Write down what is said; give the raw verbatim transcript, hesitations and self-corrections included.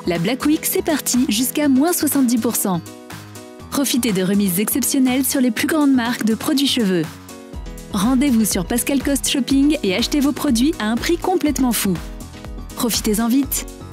La Black Week, c'est parti, jusqu'à moins soixante-dix pour cent. Profitez de remises exceptionnelles sur les plus grandes marques de produits cheveux. Rendez-vous sur Pascal Cost Shopping et achetez vos produits à un prix complètement fou. Profitez-en vite!